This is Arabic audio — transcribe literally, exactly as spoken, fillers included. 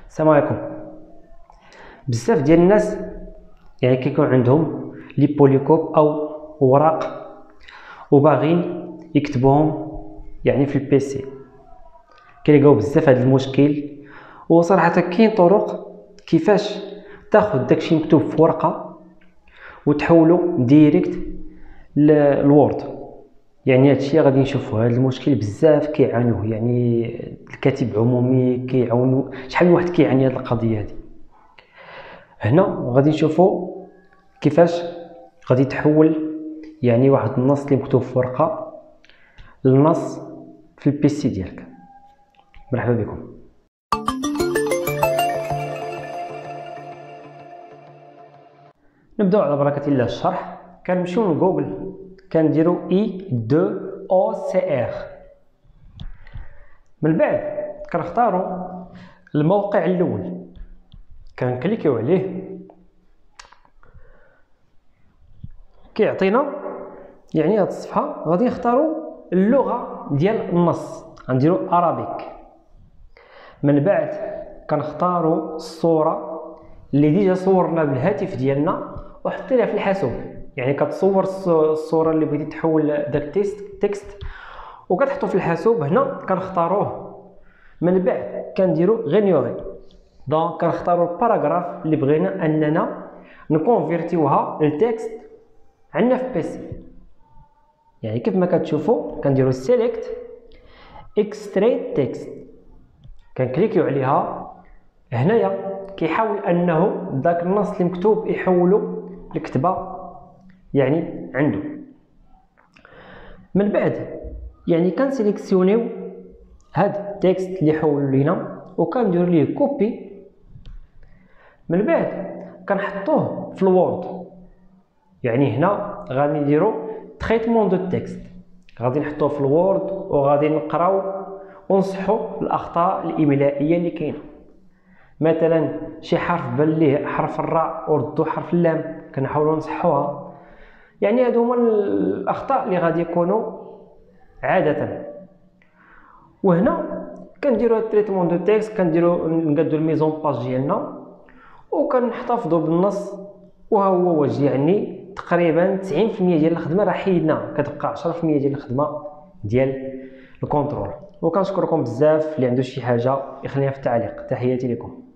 السلام عليكم. بزاف ديال الناس يعني كيكون عندهم لي بوليكوب او اوراق وباغين يكتبوهم يعني في البيسي، كيلقاو بزاف هذا المشكل. وصراحه كاين طرق كيفاش تاخذ داكشي مكتوب في ورقه وتحولو ديريكت للوورد. يعني هادشي غادي نشوفوا هذا المشكل بزاف كيعانوه، يعني الكاتب عمومي كيعاونوا شحال من واحد كيعاني هذه القضيه هذه. هنا غادي نشوفوا كيفاش غادي تحول يعني واحد النص اللي مكتوب في ورقه للنص في البيسي ديالك. مرحبا بكم. نبداو على بركه الله الشرح. كنمشيو لجوجل كنديرو اي دو او سي ار، من بعد كنختاروا الموقع الاول كنكليكيو عليه، كيعطينا يعني هاد الصفحه. غادي نختاروا اللغه ديال النص، غنديروا ارابيك. من بعد كنختاروا الصوره اللي ديجا صورنا بالهاتف ديالنا وحطيناها في الحاسوب، يعني كتصور الصوره اللي بغيتي تحول داك التكست وكتحطو في الحاسوب. هنا كنختاروه، من بعد كنديروا غينيوري. دونك كنختاروا الباراغراف اللي بغينا اننا نكونفيرتيوها للتكست عندنا في بيسي. يعني كيف ما كتشوفوا كنديروا سيليكت اكستريت تكست، كنكليكيو عليها. هنايا كيحاول انه داك النص اللي مكتوب يحولو لكتبه يعني عنده. من بعد يعني كنسيليكسيونيو هاد التكست اللي حول لينا وكنديروا ليه كوبي. من بعد كنحطوه في الوورد. يعني هنا غادي نديروا تريتمون دو تكست، غادي نحطوه في الوورد وغادي نقراو ونصحوا الاخطاء الاملائيه اللي كاينه. مثلا شي حرف بان ليه حرف الراء وردوا حرف اللام كنحاولوا نصحوها. يعني هادو هما الاخطاء اللي غادي يكونوا عاده. وهنا كنديروا التريتمون دو تكست، كنديروا نقادوا الميزون باج ديالنا وكنحتفظوا بالنص. وها هو واجد، يعني تقريبا تسعين في المية ديال الخدمه راه حيدنا، كتبقى عشرة في المية ديال الخدمه ديال الكونترول. وكنشكركم بزاف. اللي عنده شي حاجه يخليها في التعليق. تحياتي لكم.